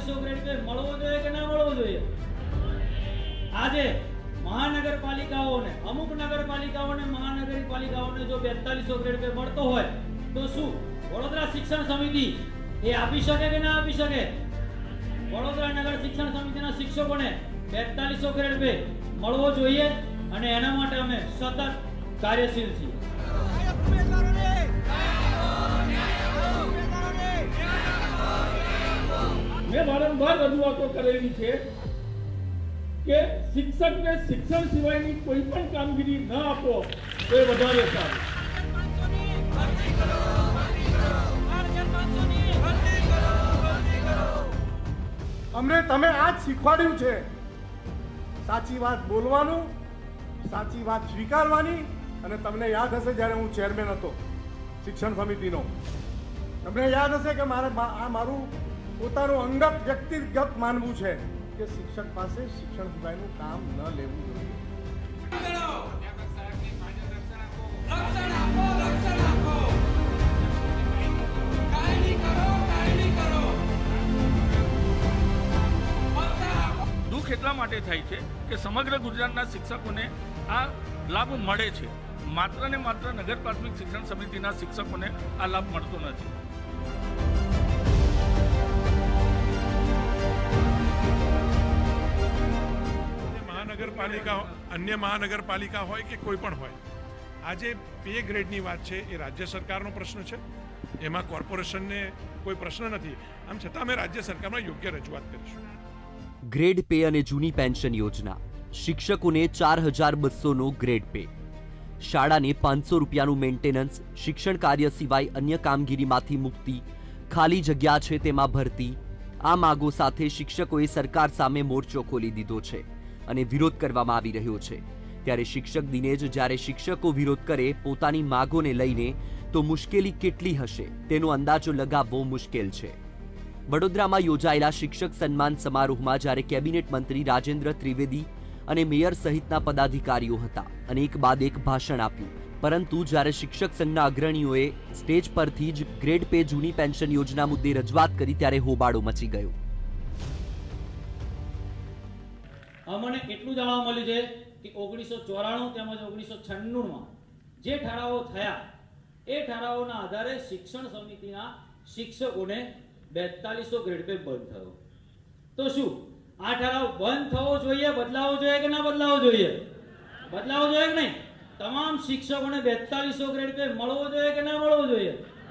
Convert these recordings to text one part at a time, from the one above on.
4200 grade pay મળવો જોઈએ કે ના મળવો જોઈએ? આજે મહાનગરપાલિકાઓને અમુક નગરપાલિકાઓને મહાનગરપાલિકાઓને જો 4200 ગ્રેડ पे મળતો હોય તો શું વડોદરા શિક્ષણ સમિતિ એ આપી શકે કે ના આપી શકે? વડોદરા નગર શિક્ષણ સમિતિના શિક્ષકોને 4200 ગ્રેડ पे મળવો જોઈએ અને એના માટે અમે સતત કાર્યશીલ છીએ। મેં વારંવાર રજૂઆતો કરેલી છે કે શિક્ષકને શિક્ષણ સિવાયની કોઈ પણ કામગીરી ન આપો તો એ વધારે સારું। અમને તમે આ જ શીખવાડ્યું છે, સાચી વાત બોલવાનું, સાચી વાત સ્વીકારવાની। અને તમને યાદ હશે જ્યારે હું ચેરમેન હતો શિક્ષણ સમિતિનો, તમને યાદ હશે કે મારે આ મારું પોતાનું અંગત વ્યક્તિગત માનવું છે કે શિક્ષક પાસે શિક્ષણ સિવાયનું કામ ન લેવું જોઈએ। દુઃખ એટલા માટે થાય છે કે સમગ્ર ગુજરાતના શિક્ષકોને આ લાભ મળે છે, માત્ર ને માત્ર નગર પ્રાથમિક શિક્ષણ સમિતિના શિક્ષકોને આ લાભ મળતો નથી। મહાનગરપાલિકા, અન્ય મહાનગરપાલિકા હોય કે કોઈ પણ હોય, આજે પે ગ્રેડની વાત છે એ રાજ્ય સરકારનો પ્રશ્ન છે, એમાં કોર્પોરેશનને કોઈ પ્રશ્ન નથી। આમ છતાં અમે રાજ્ય સરકારમાં યોગ્ય રજૂઆત કરીશું। ગ્રેડ પે અને જૂની પેન્શન યોજના, શિક્ષકોને 4200નો ગ્રેડ પે, શાળાને 500 રૂપિયાનું મેન્ટેનન્સ, શિક્ષણ કાર્ય સિવાય અન્ય કામગીરીમાંથી મુક્તિ, ખાલી જગ્યા છે તેમાં ભરતી, આ માગો સાથે શિક્ષકોએ સરકાર સામે મોરચો ખોલી દીધો છે અને વિરોધ કરવામાં આવી રહ્યો છે। ત્યારે શિક્ષક દિને જ જ્યારે શિક્ષકો વિરોધ કરે પોતાની માગોને લઈને તો મુશ્કેલી કેટલી હશે તેનો અંદાજો લગાવવો મુશ્કેલ છે। વડોદરામાં યોજાયેલા શિક્ષક સન્માન સમારોહમાં જ્યારે કેબિનેટ મંત્રી રાજેન્દ્ર ત્રિવેદી અને મેયર સહિતના પદાધિકારીઓ હતા અને એક બાદ એક ભાષણ આપ્યું, પરંતુ જ્યારે શિક્ષક સંઘના અગ્રણીઓએ સ્ટેજ પરથી જ ગ્રેડ પે જૂની પેન્શન યોજના મુદ્દે રજૂઆત કરી ત્યારે હોબાળો મચી ગયો। અમને એટલું જાણવા મળ્યું છે કે 1994 તેમજ 1996માં જે ઠરાવો થયા એ ઠરાવોના આધારે શિક્ષણ સમિતિના શિક્ષકોને 4200 ગ્રેડ पे બંધ થયો। તો શું આ ઠરાવ બંધ થવો જોઈએ, બદલાવો જોઈએ કે ના બદલાવો જોઈએ? બદલાવો જોઈએ કે નહીં? તમામ શિક્ષકોને 4200 ગ્રેડ पे મળવો જોઈએ કે ના મળવો જોઈએ?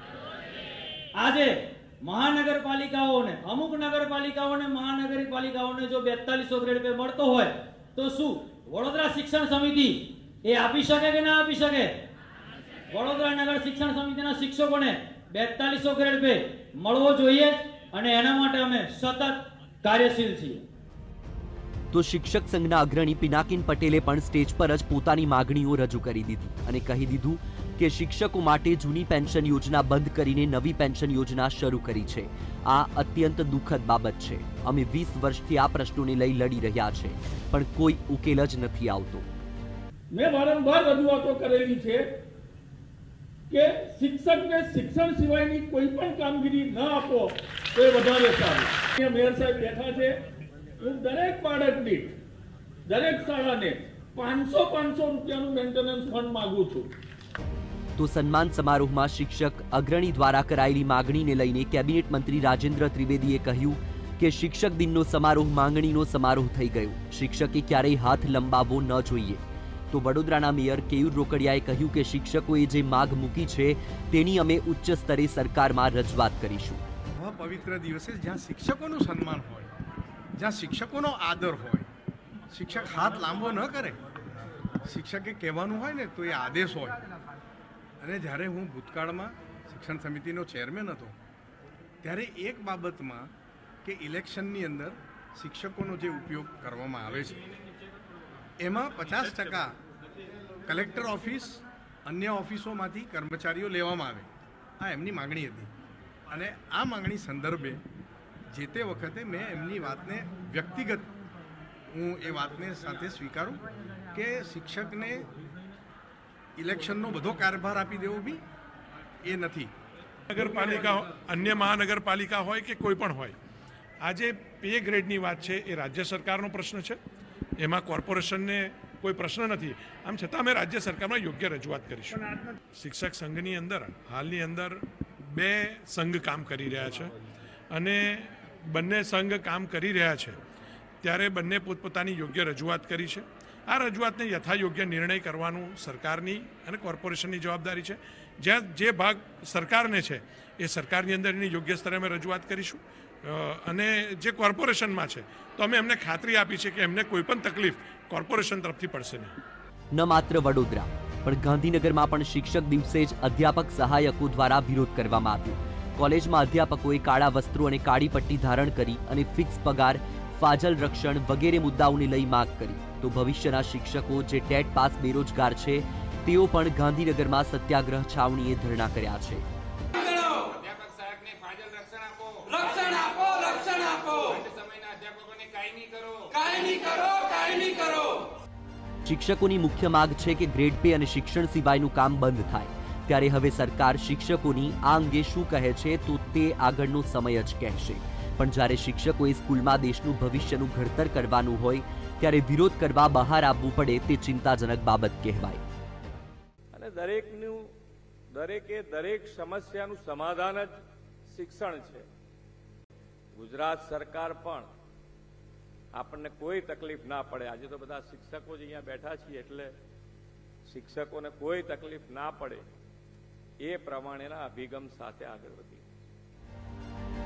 આજે મહાનગરપાલિકાઓને અમુક નગરપાલિકાઓને મહાનગરપાલિકાઓને જો 4200 ગ્રેડ पे મળતો હોય તો શું વડોદરા શિક્ષણ સમિતિ એ આપી શકે કે ના આપી શકે? વડોદરા નગર શિક્ષણ સમિતિના શિક્ષકોને 4200 ગ્રેડ पे મળવો જોઈએ અને એના માટે અમે સતત કાર્યશીલ છીએ। તો શિક્ષક સંઘના અગ્રણી પિનાકીન પટેલે પણ સ્ટેજ પર જ પોતાની માગણીઓ રજૂ કરી દીધી અને કહી દીધું કે શિક્ષકો માટે જૂની પેન્શન યોજના બંધ કરીને નવી પેન્શન યોજના શરૂ કરી છે। આ અત્યંત દુઃખદ બાબત છે। અમે 20 વર્ષથી આ પ્રશ્નોને લઈ લડી રહ્યા છે પણ કોઈ ઉકેલ જ નથી આવતો। મેં વારંવાર રજૂઆતો કરેલી છે કે શિક્ષકને શિક્ષણ સિવાયની કોઈ પણ કામગીરી ન આપો તો એ વધારે સારું। મેયર સાહેબ બેઠા છે, હું દરેક બાળક દીઠ દરેક શાળાને 500 રૂપિયાનું મેન્ટેનન્સ ફંડ માંગુ છું। તો સન્માન સમારોહમાં શિક્ષક અગ્રણી દ્વારા કરાયેલી માગણીને લઈને કેબિનેટ મંત્રી રાજેન્દ્ર ત્રિવેદીએ કહ્યું કે શિક્ષક દિનનો સમારોહ માંગણીનો સમારોહ થઈ ગયો, શિક્ષકે ક્યારેય હાથ લંબાવવો ન જોઈએ। તો વડોદરાના મેયર કેયુર રોકડિયાએ કહ્યું કે શિક્ષકોએ જે માગ મૂકી છે તેની અમે ઉચ્ચ સ્તરે સરકારમાં રજૂઆત કરીશું। આ પવિત્ર દિવસે જ્યાં શિક્ષકોનું સન્માન હોય, જ્યાં શિક્ષકોનો આદર હોય, શિક્ષક હાથ લાંબો ન કરે, શિક્ષકે કહેવાનું હોય ને તો એ આદેશ હોય। અને જ્યારે હું ભૂતકાળમાં શિક્ષણ સમિતિનો ચેરમેન હતો ત્યારે એક બાબતમાં કે ઇલેક્શનની અંદર શિક્ષકોનો જે ઉપયોગ કરવામાં આવે છે એમાં 50% કલેક્ટર ઓફિસ, અન્ય ઓફિસોમાંથી કર્મચારીઓ લેવામાં આવે, આ એમની માગણી હતી। અને આ માગણી સંદર્ભે જે તે વખતે મેં એમની વાતને વ્યક્તિગત હું એ વાતને સાથે સ્વીકારું કે શિક્ષકને ઇલેક્શનનો બધો કારભાર આપી દેવો બી એ નથી। નગરપાલિકા, અન્ય મહાનગરપાલિકા હોય કે કોઈ પણ હોય, આજે પે ગ્રેડની વાત છે એ રાજ્ય સરકારનો પ્રશ્ન છે, એમાં કોર્પોરેશનને કોઈ પ્રશ્ન નથી. આમ છતાં અમે રાજ્ય સરકારમાં યોગ્ય રજૂઆત કરીશું. શિક્ષક સંઘની અંદર હાલની અંદર 2 સંઘ કામ કરી રહ્યા છે અને બંને સંઘ કામ કરી રહ્યા છે ત્યારે બંને પોતપોતાની યોગ્ય રજૂઆત કરી છે. આ રજૂઆતને યથાયોગ્ય નિર્ણય કરવાનું સરકારની અને કોર્પોરેશનની જવાબદારી છે. જ્યાં જે ભાગ સરકારને છે એ સરકારની અંદર એની યોગ્ય સ્તરે અમે રજૂઆત કરીશું અને જે કોર્પોરેશનમાં છે તો અમે એમને ખાતરી આપી છે કે એમને કોઈ પણ તકલીફ કોર્પોરેશન તરફથી પડશે નહીં. ન માત્ર વડોદરા પણ ગાંધીનગરમાં પણ શિક્ષક દિવસે જ અધ્યાપક સહાયકો દ્વારા વિરોધ કરવામાં આવ્યો. કોલેજમાં અધ્યાપકોએ કાળા વસ્ત્રો અને કાળી પટ્ટી ધારણ કરી અને ફિક્સ પગાર, ફાજલ રક્ષણ વગેરે મુદ્દાઓને લઈ માંગ કરી. તો ભવિષ્યના શિક્ષકો જે ટેટ પાસ બેરોજગાર છે તેઓ પણ ગાંધીનગરમાં સત્યાગ્રહ છાવણીએ ધરણા કર્યા છે. શિક્ષકોની મુખ્ય માંગ છે કે ગ્રેડ પે અને શિક્ષણ સિવાયનું કામ બંધ થાય. ત્યારે હવે સરકાર શિક્ષકોની આ અંગે શું કહે છે તો તે આગળનો સમય જ કહેશે. પણ જ્યારે શિક્ષકોએ સ્કૂલમાં દેશનું ભવિષ્યનું ઘડતર કરવાનું હોય ત્યારે વિરોધ કરવા બહાર આવવું પડે તે ચિંતાજનક બાબત કહેવાય. અને દરેક સમસ્યાનું સમાધાન જ શિક્ષણ છે. ગુજરાત સરકાર પણ આપણને કોઈ તકલીફ ના પડે, આજે તો બધા શિક્ષકો જ અહીંયા બેઠા છીએ એટલે શિક્ષકોને કોઈ તકલીફ ના પડે એ પ્રમાણેના અભિગમ સાથે આગળ વધી.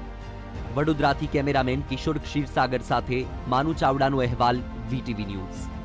વડોદરાથી કેમેરામેન કિશોર ક્ષીરસાગર સાથે માનુ ચાવડાનો અહેવાલ, VTV ન્યૂઝ.